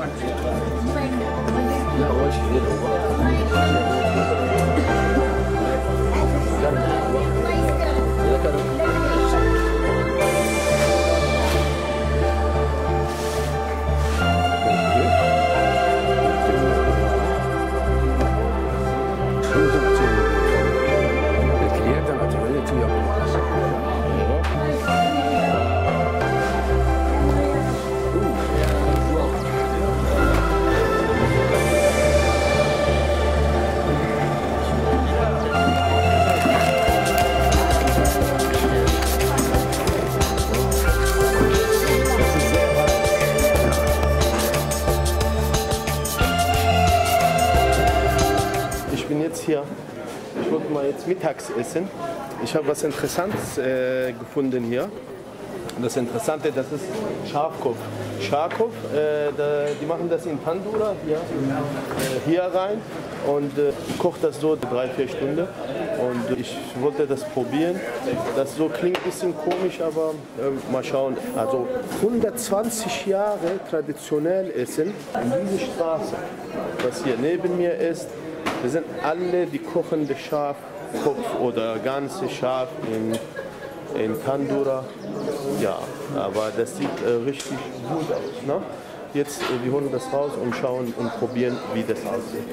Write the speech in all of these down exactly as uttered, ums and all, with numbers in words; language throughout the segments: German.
Hier. Ich wollte mal jetzt mittags essen. Ich habe was Interessantes äh, gefunden hier. Und das Interessante, das ist Schafkopf. Schafkopf, äh, da, die machen das in Tandoor hier, äh, hier rein und äh, kocht das so drei, vier Stunden. Und ich wollte das probieren. Das so klingt ein bisschen komisch, aber äh, mal schauen. Also hundertzwanzig Jahre traditionell Essen in dieser Straße, was hier neben mir ist. Das sind alle die kochende Schafkopf oder ganze Schaf in, in Tandoor. Ja, aber das sieht äh, richtig gut aus. Ne? Jetzt, äh, wir holen das raus und schauen und probieren, wie das aussieht.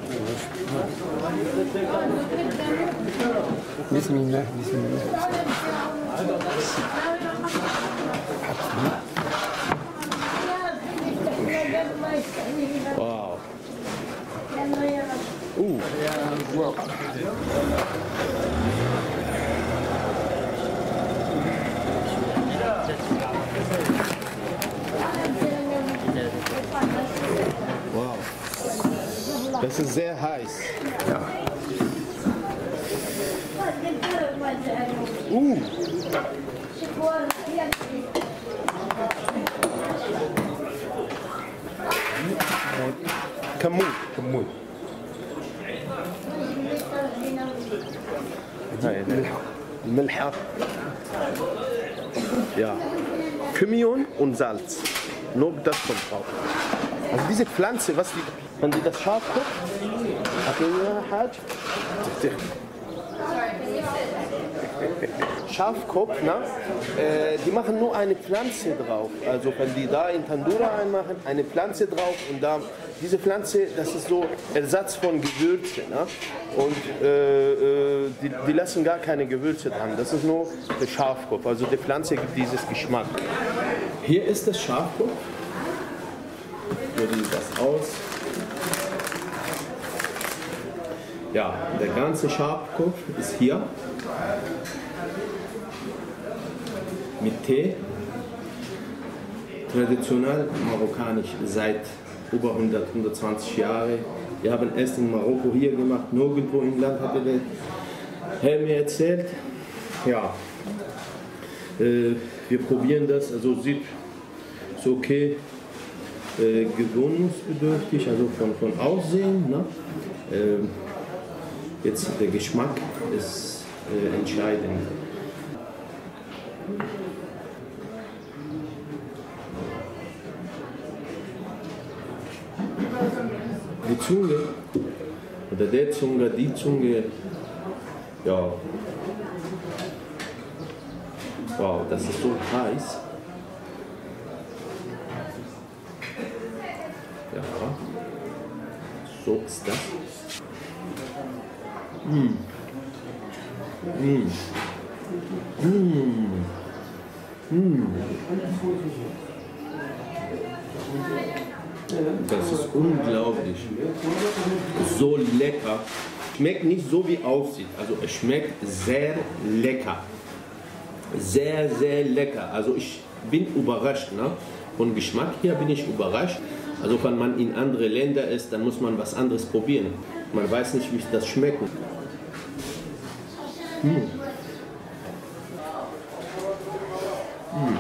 Bismillah, Bismillah. Wow. Uh. Wow. Das ist sehr heiß. Ja. Uh. Kamut. Kamut. Milch. Ja. Kümmel und Salz. Nur das kommt drauf. Also diese Pflanze, was die, wenn die das scharf guckt, Schafkopf, ne? Äh, die machen nur eine Pflanze drauf. Also wenn die da in Tandoor einmachen, eine Pflanze drauf und da diese Pflanze, das ist so Ersatz von Gewürze. Ne? Und äh, die, die lassen gar keine Gewürze dran. Das ist nur der Schafkopf. Also die Pflanze gibt dieses Geschmack. Hier ist das Schafkopf. So sieht das aus. Ja, der ganze Schafkopf ist hier. Mit Tee, traditionell marokkanisch seit über hundert, hundertzwanzig Jahren. Wir haben es in Marokko hier gemacht, nirgendwo im Land, hatte der Herr mir erzählt. Ja, äh, wir probieren das, also sieht so okay, äh, gewöhnungsbedürftig, also von, von Aussehen. Ne? Äh, jetzt der Geschmack ist äh, entscheidend. Die Zunge, oder der Zunge, die Zunge, ja, wow, das ist so heiß. Ja, so ist das. Mm. Mm. Mm. Mm. Das ist unglaublich. So lecker. Schmeckt nicht so wie aussieht. Also es schmeckt sehr lecker. Sehr, sehr lecker. Also ich bin überrascht. Ne? Von Geschmack her bin ich überrascht. Also wenn man in andere Länder ist, dann muss man was anderes probieren. Man weiß nicht, wie das schmeckt. Mm. Mm.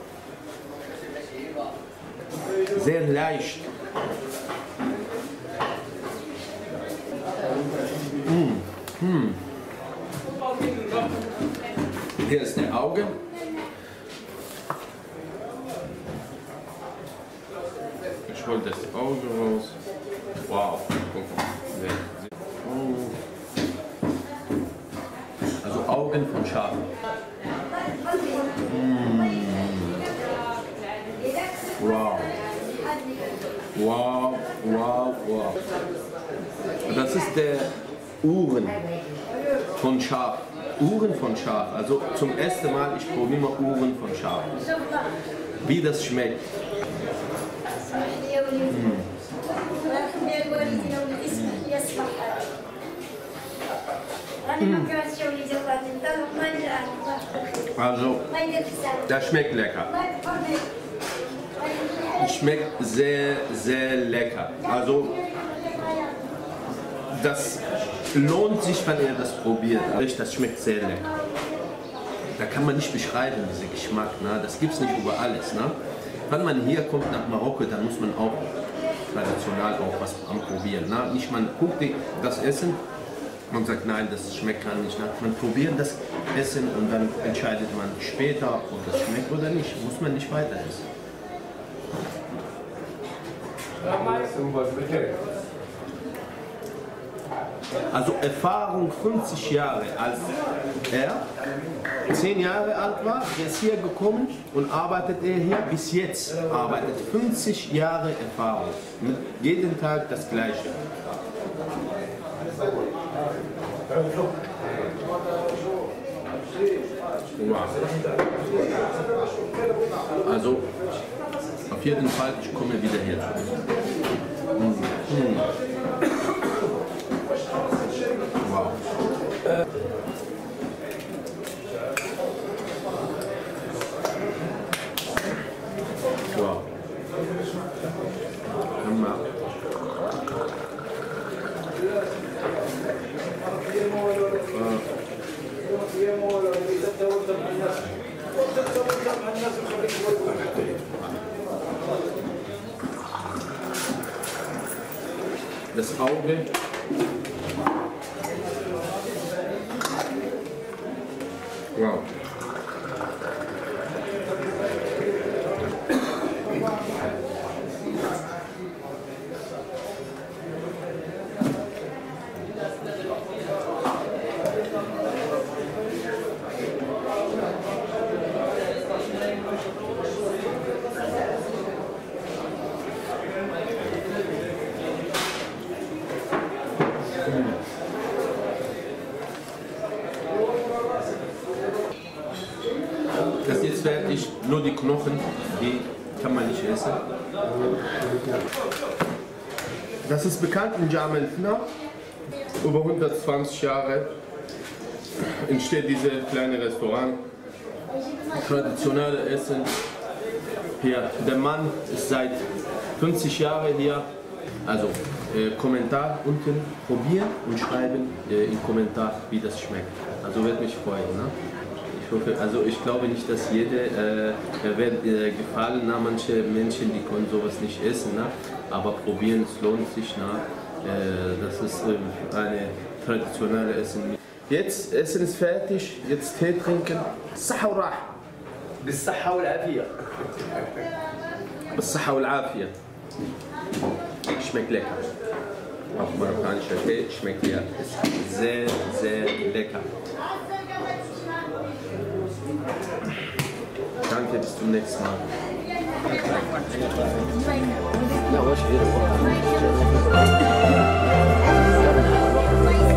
Sehr leicht. Mm. Mm. Hier ist der Auge. Ich hole das Auge raus. Wow. Also Augen von Schaf. Mm. Wow. Wow, wow, wow. Das ist der Uhren von Schaf. Uhren von Schaf. Also zum ersten Mal, ich probiere mal Uhren von Schaf. Wie das schmeckt. Mm. Also, das schmeckt lecker. Schmeckt sehr, sehr lecker. Also, das lohnt sich, wenn ihr das probiert. Das schmeckt sehr lecker. Da kann man nicht beschreiben, diesen Geschmack. Ne? Das gibt es nicht über alles. Ne? Wenn man hier kommt nach Marokko, dann muss man auch traditionell auch was anprobieren. Ne? Nicht man guckt das Essen und sagt, nein, das schmeckt gar nicht. Ne? Man probiert das Essen und dann entscheidet man später, ob das schmeckt oder nicht. Muss man nicht weiter essen. Also Erfahrung fünfzig Jahre, als er zehn Jahre alt war, er ist hier gekommen und arbeitet er hier bis jetzt, arbeitet fünfzig Jahre Erfahrung, mit jeden Tag das Gleiche. Wow. Also auf jeden Fall, ich komme wieder her. Mm. Mm. Wow. Wow. Hammer. Das Auge. Wow. Das ist jetzt fertig, nur die Knochen, die kann man nicht essen. Das ist bekannt in Jam el-Fna. Über hundertzwanzig Jahre entsteht dieses kleine Restaurant. Traditionelle Essen. Hier, der Mann ist seit fünfzig Jahren hier. Also äh, Kommentar unten probieren und schreiben äh, im Kommentar, wie das schmeckt. Also wird mich freuen. Ne? Ich hoffe, also ich glaube nicht, dass jeder äh, wird äh, gefallen. Na, manche Menschen, die können sowas nicht essen, ne? Aber probieren, es lohnt sich. Ne? Äh, das ist äh, eine traditionelle Essen. Jetzt Essen ist fertig, jetzt Tee trinken. Saha wa Rah. بالصحة والعافية. بالصحة والعافية. Schmeckt lecker. Auch marokkanischer Tee schmeckt ja sehr, sehr lecker. Danke, bis zum nächsten Mal. Ja, was